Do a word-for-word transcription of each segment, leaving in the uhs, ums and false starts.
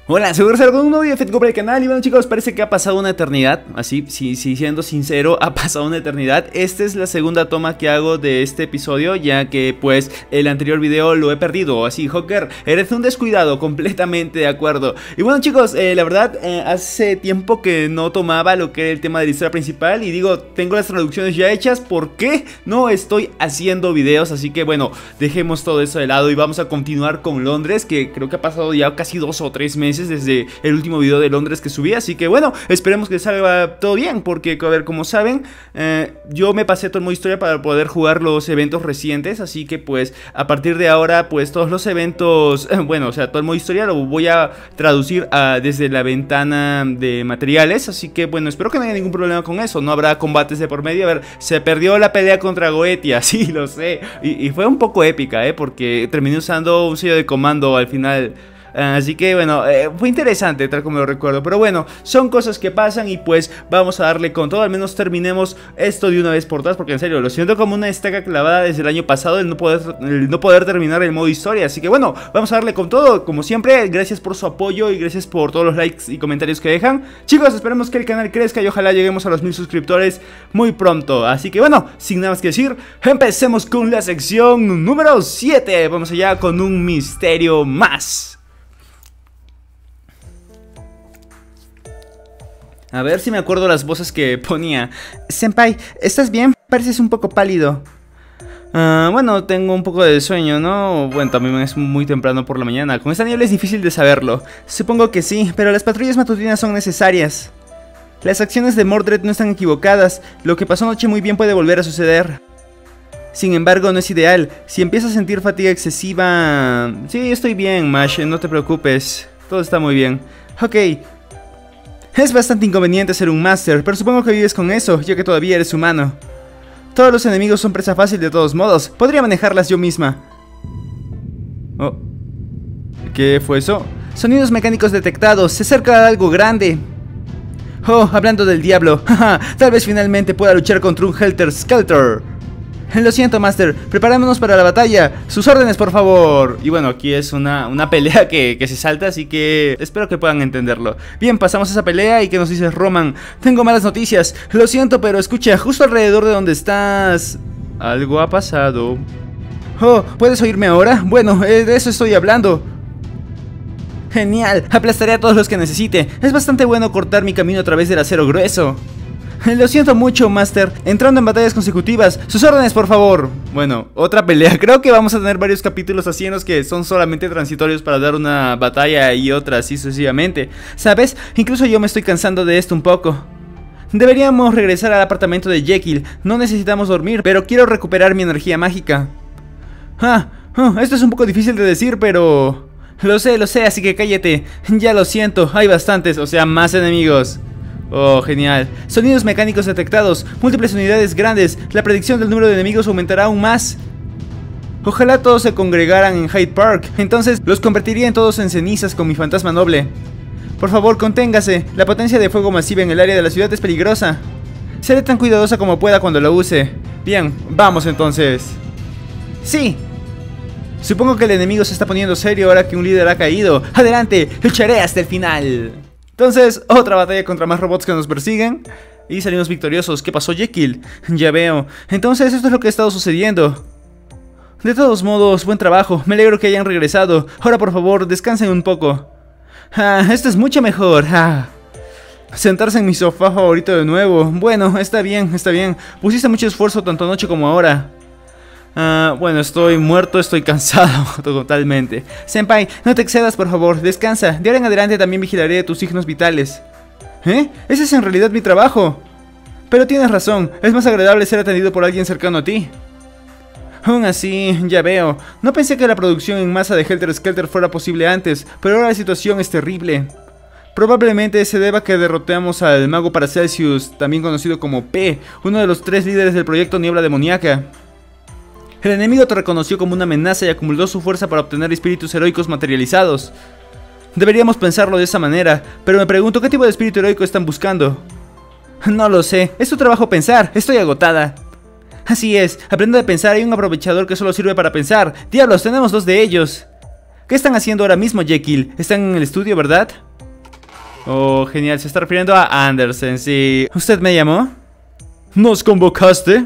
Hola, seguro es algo de un nuevo efecto para el canal. Y bueno, chicos, parece que ha pasado una eternidad. Así, sí, sí, siendo sincero, ha pasado una eternidad. Esta es la segunda toma que hago de este episodio, ya que pues el anterior video lo he perdido. Así, Joker, eres un descuidado, completamente de acuerdo. Y bueno, chicos, eh, la verdad, eh, hace tiempo que no tomaba lo que era el tema de la historia principal. Y digo, tengo las traducciones ya hechas, ¿por qué no estoy haciendo videos? Así que bueno, dejemos todo eso de lado y vamos a continuar con Londres, que creo que ha pasado ya casi dos o tres meses desde el último video de Londres que subí. Así que bueno, esperemos que salga todo bien, porque a ver, como saben, eh, yo me pasé todo el modo historia para poder jugar los eventos recientes. Así que pues a partir de ahora pues todos los eventos, eh, bueno, o sea, todo el modo historia lo voy a traducir a, desde la ventana de materiales. Así que bueno, espero que no haya ningún problema con eso. No habrá combates de por medio. A ver, se perdió la pelea contra Goetia, sí, lo sé, y, y fue un poco épica, eh, porque terminé usando un sello de comando al final. Así que bueno, eh, fue interesante tal como lo recuerdo. Pero bueno, son cosas que pasan y pues vamos a darle con todo. Al menos terminemos esto de una vez por todas, porque en serio, lo siento como una estaca clavada desde el año pasado el no poder, el no poder terminar el modo historia. Así que bueno, vamos a darle con todo. Como siempre, gracias por su apoyo y gracias por todos los likes y comentarios que dejan. Chicos, esperemos que el canal crezca y ojalá lleguemos a los mil suscriptores muy pronto. Así que bueno, sin nada más que decir, empecemos con la sección número siete. Vamos allá con un misterio más. A ver si me acuerdo las voces que ponía. Senpai, ¿estás bien? Pareces un poco pálido. Uh, bueno, tengo un poco de sueño, ¿no? Bueno, también es muy temprano por la mañana. Con esta niebla es difícil de saberlo. Supongo que sí, pero las patrullas matutinas son necesarias. Las acciones de Mordred no están equivocadas. Lo que pasó anoche muy bien puede volver a suceder. Sin embargo, no es ideal. Si empiezas a sentir fatiga excesiva... Sí, estoy bien, Mash, no te preocupes. Todo está muy bien. Ok. Es bastante inconveniente ser un máster, pero supongo que vives con eso, ya que todavía eres humano. Todos los enemigos son presa fácil de todos modos. Podría manejarlas yo misma. Oh. ¿Qué fue eso? Sonidos mecánicos detectados. Se acerca algo grande. Oh, hablando del diablo. Tal vez finalmente pueda luchar contra un Helter Skelter. Lo siento, Master, preparémonos para la batalla. Sus órdenes, por favor. Y bueno, aquí es una, una pelea que, que se salta, así que espero que puedan entenderlo. Bien, pasamos a esa pelea. ¿Y qué nos dices, Roman? Tengo malas noticias. Lo siento, pero escucha, justo alrededor de donde estás... algo ha pasado. Oh, ¿puedes oírme ahora? Bueno, eh, de eso estoy hablando. Genial, aplastaré a todos los que necesite. Es bastante bueno cortar mi camino a través del acero grueso. Lo siento mucho, Master. Entrando en batallas consecutivas. Sus órdenes, por favor. Bueno, otra pelea. Creo que vamos a tener varios capítulos así en los que son solamente transitorios para dar una batalla y otra así sucesivamente. ¿Sabes? Incluso yo me estoy cansando de esto un poco. Deberíamos regresar al apartamento de Jekyll. No necesitamos dormir, pero quiero recuperar mi energía mágica. Ah, oh, esto es un poco difícil de decir, pero... Lo sé, lo sé, así que cállate. Ya lo siento, hay bastantes, o sea, más enemigos. Oh, genial. Sonidos mecánicos detectados. Múltiples unidades grandes. La predicción del número de enemigos aumentará aún más. Ojalá todos se congregaran en Hyde Park. Entonces los convertiría en todos en cenizas con mi fantasma noble. Por favor, conténgase. La potencia de fuego masiva en el área de la ciudad es peligrosa. Seré tan cuidadosa como pueda cuando lo use. Bien, vamos entonces. Sí. Supongo que el enemigo se está poniendo serio ahora que un líder ha caído. Adelante, lucharé hasta el final. Entonces, otra batalla contra más robots que nos persiguen. Y salimos victoriosos. ¿Qué pasó, Jekyll? Ya veo. Entonces, esto es lo que ha estado sucediendo. De todos modos, buen trabajo. Me alegro que hayan regresado. Ahora, por favor, descansen un poco. Ah, esto es mucho mejor. Ah. Sentarse en mi sofá favorito de nuevo. Bueno, está bien, está bien. Pusiste mucho esfuerzo tanto anoche como ahora. Uh, bueno, estoy muerto, estoy cansado totalmente. Senpai, no te excedas, por favor, descansa. De ahora en adelante también vigilaré tus signos vitales. ¿Eh? Ese es en realidad mi trabajo. Pero tienes razón, es más agradable ser atendido por alguien cercano a ti. Aún así, ya veo. No pensé que la producción en masa de Helter Skelter fuera posible antes, pero ahora la situación es terrible. Probablemente se deba a que derrotamos al mago Paracelsius, también conocido como P, uno de los tres líderes del proyecto Niebla Demoníaca. El enemigo te reconoció como una amenaza y acumuló su fuerza para obtener espíritus heroicos materializados. Deberíamos pensarlo de esa manera, pero me pregunto qué tipo de espíritu heroico están buscando. No lo sé, es tu trabajo pensar, estoy agotada. Así es, aprendo de pensar, hay un aprovechador que solo sirve para pensar. Diablos, tenemos dos de ellos. ¿Qué están haciendo ahora mismo, Jekyll? ¿Están en el estudio, verdad? Oh, genial, se está refiriendo a Andersen, sí. ¿Usted me llamó? ¿Nos convocaste?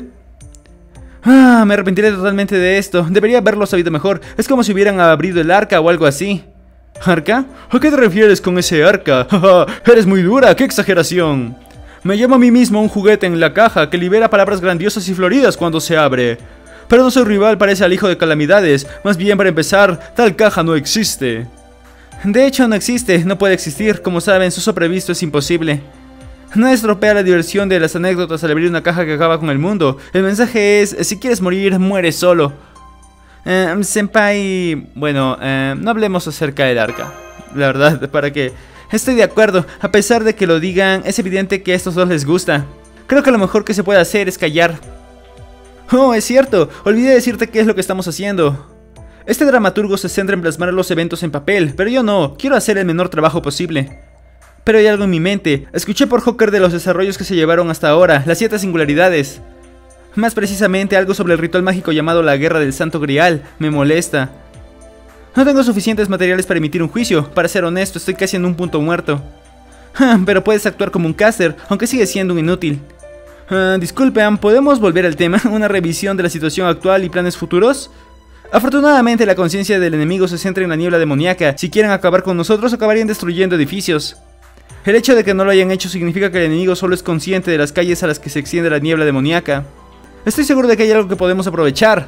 Ah, me arrepentiré totalmente de esto. Debería haberlo sabido mejor. Es como si hubieran abrido el arca o algo así. ¿Arca? ¿A qué te refieres con ese arca? Jaja, eres muy dura, qué exageración. Me llamo a mí mismo un juguete en la caja que libera palabras grandiosas y floridas cuando se abre. Pero no soy rival para ese hijo de calamidades. Más bien, para empezar, tal caja no existe. De hecho, no existe, no puede existir. Como saben, su uso previsto es imposible. No estropea la diversión de las anécdotas al abrir una caja que acaba con el mundo. El mensaje es, si quieres morir, muere solo. Eh, senpai... Bueno, eh, no hablemos acerca del arca. La verdad, ¿para qué? Estoy de acuerdo, a pesar de que lo digan, es evidente que a estos dos les gusta. Creo que lo mejor que se puede hacer es callar. Oh, es cierto, olvidé decirte qué es lo que estamos haciendo. Este dramaturgo se centra en plasmar los eventos en papel, pero yo no, quiero hacer el menor trabajo posible. Pero hay algo en mi mente. Escuché por Hawker de los desarrollos que se llevaron hasta ahora, las siete singularidades. Más precisamente algo sobre el ritual mágico llamado la Guerra del Santo Grial. Me molesta. No tengo suficientes materiales para emitir un juicio. Para ser honesto, estoy casi en un punto muerto. Pero puedes actuar como un caster, aunque sigue siendo un inútil. Uh, disculpen, ¿podemos volver al tema? ¿Una revisión de la situación actual y planes futuros? Afortunadamente la conciencia del enemigo se centra en la niebla demoníaca. Si quieren acabar con nosotros, acabarían destruyendo edificios. El hecho de que no lo hayan hecho significa que el enemigo solo es consciente de las calles a las que se extiende la niebla demoníaca. Estoy seguro de que hay algo que podemos aprovechar.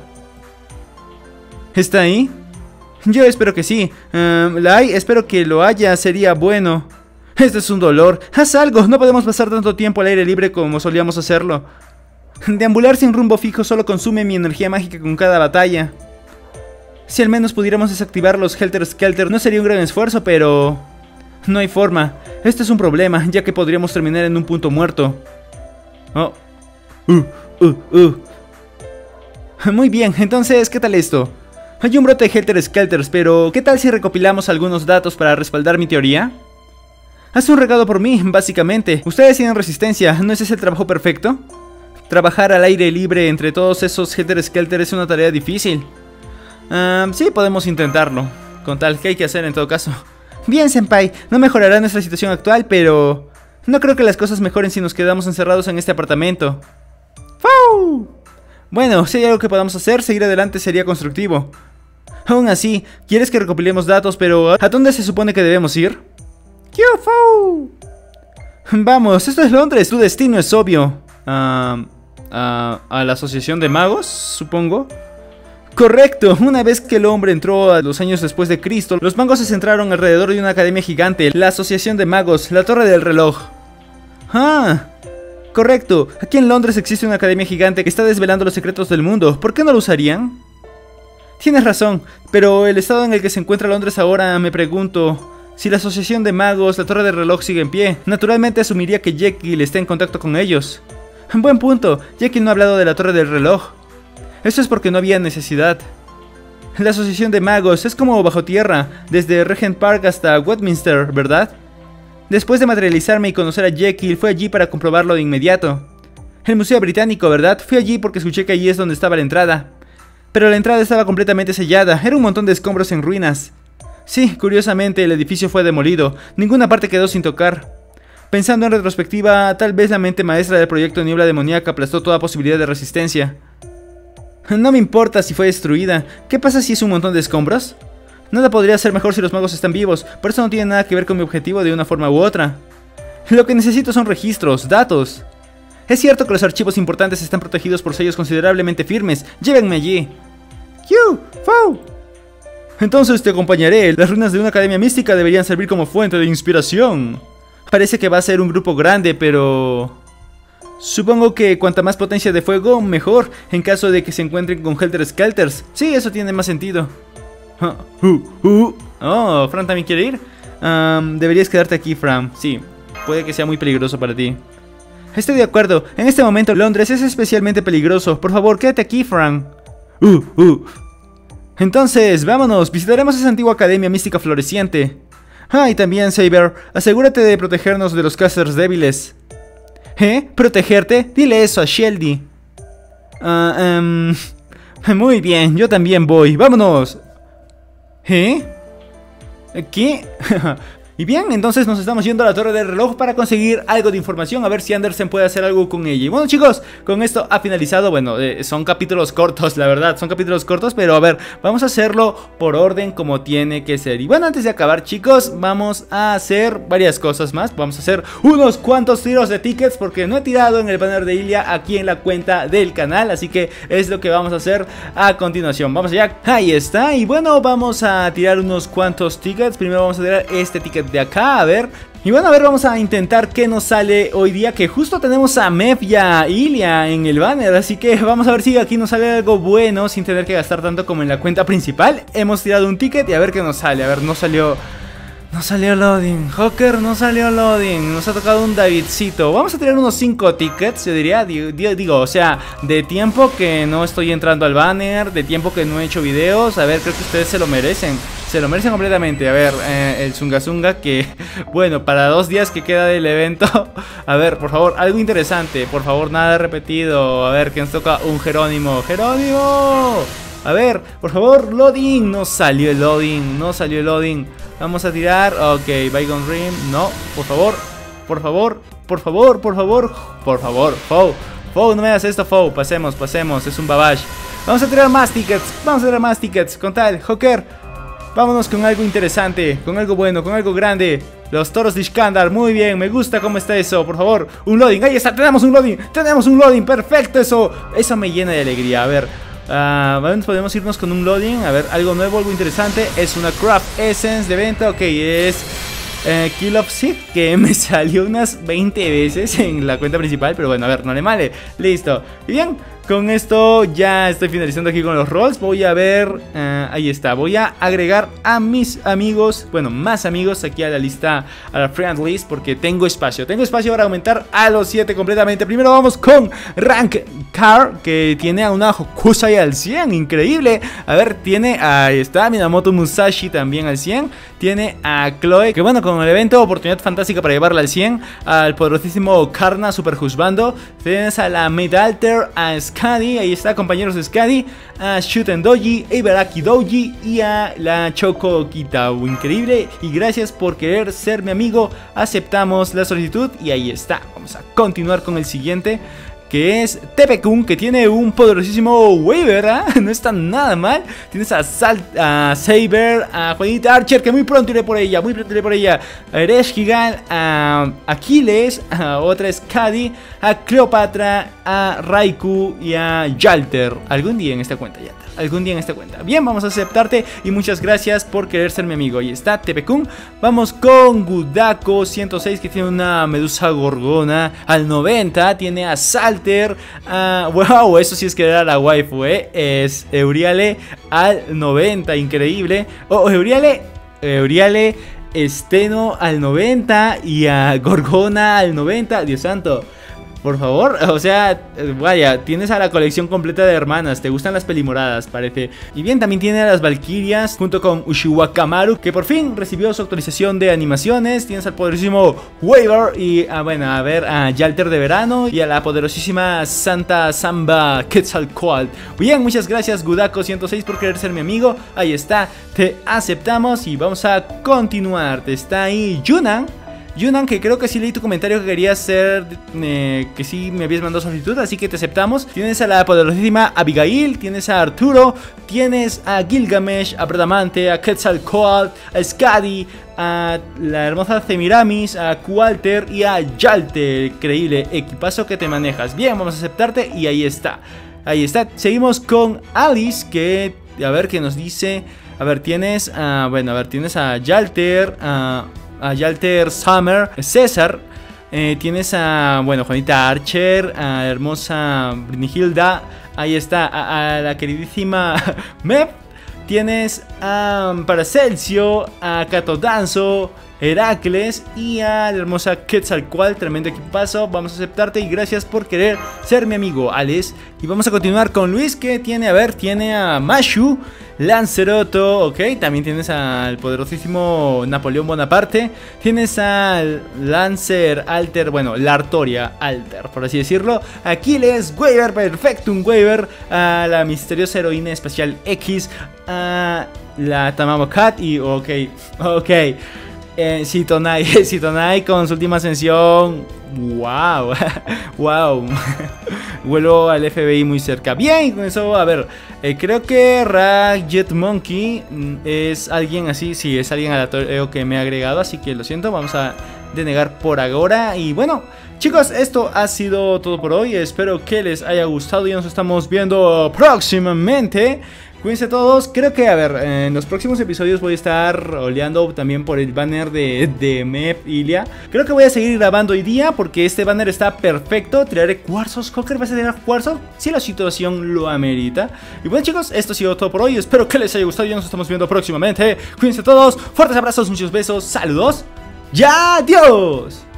¿Está ahí? Yo espero que sí. Uh, ¿La hay? Espero que lo haya, sería bueno. Esto es un dolor. ¡Haz algo! No podemos pasar tanto tiempo al aire libre como solíamos hacerlo. Deambular sin rumbo fijo solo consume mi energía mágica con cada batalla. Si al menos pudiéramos desactivar los Helter Skelter, no sería un gran esfuerzo, pero... no hay forma. Este es un problema, ya que podríamos terminar en un punto muerto. Oh. Uh, uh, uh. Muy bien, entonces, ¿qué tal esto? Hay un brote de Helter Skelters, pero ¿qué tal si recopilamos algunos datos para respaldar mi teoría? Haz un regalo por mí, básicamente. Ustedes tienen resistencia, ¿no es ese el trabajo perfecto? Trabajar al aire libre entre todos esos Helter Skelter es una tarea difícil. Uh, sí, podemos intentarlo. Con tal, ¿qué hay que hacer en todo caso? Bien, senpai, no mejorará nuestra situación actual, pero... no creo que las cosas mejoren si nos quedamos encerrados en este apartamento. ¡Fuu! Bueno, si hay algo que podamos hacer, seguir adelante sería constructivo. Aún así, quieres que recopilemos datos, pero ¿a dónde se supone que debemos ir? ¡Fu! Vamos, esto es Londres, tu destino es obvio. Uh, uh, ¿A la Asociación de Magos, supongo? Correcto, una vez que el hombre entró a los años después de Cristo, los magos se centraron alrededor de una academia gigante, la Asociación de Magos, la Torre del Reloj. Ah, correcto, aquí en Londres existe una academia gigante que está desvelando los secretos del mundo, ¿por qué no lo usarían? Tienes razón, pero el estado en el que se encuentra Londres ahora, me pregunto... si la Asociación de Magos, la Torre del Reloj sigue en pie, naturalmente asumiría que Jekyll está en contacto con ellos. Buen punto, Jekyll no ha hablado de la Torre del Reloj. Eso es porque no había necesidad. La Asociación de Magos es como bajo tierra, desde Regent Park hasta Westminster, ¿verdad? Después de materializarme y conocer a Jekyll, fui allí para comprobarlo de inmediato. El Museo Británico, ¿verdad? Fui allí porque escuché que allí es donde estaba la entrada. Pero la entrada estaba completamente sellada, era un montón de escombros en ruinas. Sí, curiosamente el edificio fue demolido, ninguna parte quedó sin tocar. Pensando en retrospectiva, tal vez la mente maestra del proyecto Niebla Demoníaca aplastó toda posibilidad de resistencia. No me importa si fue destruida, ¿qué pasa si es un montón de escombros? Nada podría ser mejor si los magos están vivos, por eso no tiene nada que ver con mi objetivo de una forma u otra. Lo que necesito son registros, datos. Es cierto que los archivos importantes están protegidos por sellos considerablemente firmes, llévenme allí. ¡Q! ¡Fau! Entonces te acompañaré, las ruinas de una academia mística deberían servir como fuente de inspiración. Parece que va a ser un grupo grande, pero... supongo que cuanta más potencia de fuego, mejor, en caso de que se encuentren con Helter Skelters. Sí, eso tiene más sentido. Uh, uh, uh. Oh, ¿Fran también quiere ir? Um, deberías quedarte aquí, Fran. Sí, puede que sea muy peligroso para ti. Estoy de acuerdo, en este momento Londres es especialmente peligroso. Por favor, quédate aquí, Fran. Uh, uh. Entonces, vámonos, visitaremos esa antigua academia mística floreciente. Ah, y también, Saber, asegúrate de protegernos de los casters débiles. ¿Eh? ¿Protegerte? Dile eso a Sheldy. Uh, um... Muy bien, yo también voy, vámonos. ¿Eh? ¿Qué? Y bien, entonces nos estamos yendo a la torre del reloj para conseguir algo de información, a ver si Andersen puede hacer algo con ella. Y bueno, chicos, con esto ha finalizado. Bueno, eh, son capítulos cortos, la verdad, son capítulos cortos, pero a ver, vamos a hacerlo por orden como tiene que ser. Y bueno, antes de acabar, chicos, vamos a hacer varias cosas más. Vamos a hacer unos cuantos tiros de tickets, porque no he tirado en el banner de Ilia aquí en la cuenta del canal, así que es lo que vamos a hacer a continuación. Vamos allá, ahí está. Y bueno, vamos a tirar unos cuantos tickets. Primero vamos a tirar este ticket de acá, a ver. Y bueno, a ver, vamos a intentar qué nos sale hoy día, que justo tenemos a Mef y a Ilia en el banner, así que vamos a ver si aquí nos sale algo bueno sin tener que gastar tanto como en la cuenta principal. Hemos tirado un ticket y a ver qué nos sale. A ver, no salió... No salió loading, Joker, no salió loading. Nos ha tocado un Davidcito. Vamos a tirar unos cinco tickets, yo diría. Digo, digo, o sea, de tiempo que no estoy entrando al banner, de tiempo que no he hecho videos. A ver, creo que ustedes se lo merecen. Se lo merecen completamente. A ver, eh, el Zunga Zunga que... Bueno, para dos días que queda del evento. A ver, por favor, algo interesante. Por favor, nada repetido. A ver, que nos toca un Jerónimo. ¡Jerónimo! A ver, por favor, loading. No salió el loading, no salió el loading. Vamos a tirar, ok, Bygone Rim. No, por favor, por favor, por favor, por favor, por favor, Fou, Fou, no me hagas esto, Fou. Pasemos, pasemos, es un babash. Vamos a tirar más tickets, vamos a tirar más tickets. Con tal, Joker, vámonos con algo interesante, con algo bueno, con algo grande. Los toros de Iskandar, muy bien, me gusta cómo está eso. Por favor, un loading, ahí está, tenemos un loading, tenemos un loading, perfecto, eso, eso me llena de alegría. A ver, Uh, bueno, podemos irnos con un loading. A ver, algo nuevo, algo interesante. Es una Craft Essence de venta. Ok, es eh, Kill of Sith, que me salió unas veinte veces en la cuenta principal. Pero bueno, a ver, no le male. Listo. Y bien, con esto ya estoy finalizando aquí con los rolls. Voy a ver, uh, ahí está. Voy a agregar a mis amigos, bueno, más amigos aquí a la lista, a la friend list, porque tengo espacio. Tengo espacio para aumentar a los siete completamente. Primero vamos con Rank Car, que tiene a una Hokusai al cien, increíble. A ver, tiene, ahí está, Minamoto Musashi también al cien. Tiene a Chloe, que bueno, con el evento, oportunidad fantástica para llevarla al cien. Al poderosísimo Karna Super Husbando. Tienes a la Mid Alter, a Skadi, ahí está, compañeros de Skadi. A Shuten Doji, Ibaraki Doji y a la Choco Kitao. Increíble, y gracias por querer ser mi amigo. Aceptamos la solicitud y ahí está. Vamos a continuar con el siguiente, que es Tepe-kun, que tiene un poderosísimo waiver, ¿eh? No está nada mal. Tienes a, Sal a Saber, a Juanita Archer, que muy pronto iré por ella, muy pronto iré por ella. A Ereshkigal, a Aquiles, a otra Skadi, a Cleopatra, a Raikou y a Yalter. Algún día en esta cuenta, Yalter. Algún día en esta cuenta. Bien, vamos a aceptarte y muchas gracias por querer ser mi amigo. Ahí está, Tepe-kun. Vamos con Gudako ciento seis, que tiene una Medusa Gorgona al noventa. Tiene a Salter. Uh, wow, eso sí es que era la waifu, ¿eh? Es Euriale al noventa, increíble. Oh, Euriale, Euriale Esteno al noventa y a Gorgona al noventa. Dios santo. Por favor, o sea, vaya, tienes a la colección completa de hermanas. Te gustan las pelimoradas, parece. Y bien, también tiene a las Valkyrias junto con Ushiwakamaru, que por fin recibió su actualización de animaciones. Tienes al poderosísimo Waver y, a, bueno, a ver, a Yalter de verano y a la poderosísima Santa Samba Quetzalcoatl. Bien, muchas gracias Gudako ciento seis por querer ser mi amigo. Ahí está, te aceptamos y vamos a continuar. Te está ahí Yunan. Yunan, que creo que sí leí tu comentario que querías ser, eh, que sí me habías mandado solicitud, así que te aceptamos. Tienes a la poderosísima Abigail, tienes a Arturo, tienes a Gilgamesh, a Bradamante, a Quetzalcoatl, a Skadi, a la hermosa Semiramis, a Qualter y a Yalter. Increíble equipazo que te manejas. Bien, vamos a aceptarte y ahí está. Ahí está. Seguimos con Alice, que a ver qué nos dice. A ver, tienes a, bueno, a ver, tienes a Yalter, a... a Yalter Summer, César, eh, tienes a, bueno, Juanita Archer, a la hermosa Brinihilda, ahí está, a, a la queridísima Mep, tienes a Paracelcio, a Catodanzo, Heracles y a la hermosa Quetzalcoatl. Tremendo equipazo, vamos a aceptarte y gracias por querer ser mi amigo, Alex. Y vamos a continuar con Luis, que tiene, a ver, tiene a Mashu, Lanceroto, ok, también tienes al poderosísimo Napoleón Bonaparte, tienes al Lancer Alter, bueno, la Artoria Alter, por así decirlo, Aquiles, Waver, Perfectum Waver, a la misteriosa heroína espacial X, a la Tamamo Cat y ok, ok. Eh, Citonai, Citonai con su última ascensión. Wow, wow. Vuelvo al F B I muy cerca. Bien, con eso, a ver. Eh, creo que Rag Jet Monkey es alguien así. Sí, es alguien aleatorio que me ha agregado. Así que lo siento, vamos a denegar por ahora. Y bueno, chicos, esto ha sido todo por hoy. Espero que les haya gustado y nos estamos viendo próximamente. Cuídense todos, creo que, a ver, en los próximos episodios voy a estar oleando también por el banner de, de M E P Ilia. Creo que voy a seguir grabando hoy día porque este banner está perfecto. Tiraré cuarzos, Cocker, ¿vas a tirar cuarzos? Si la situación lo amerita. Y bueno, chicos, esto ha sido todo por hoy. Espero que les haya gustado y nos estamos viendo próximamente. Cuídense todos, fuertes abrazos, muchos besos, saludos. ¡Ya, adiós!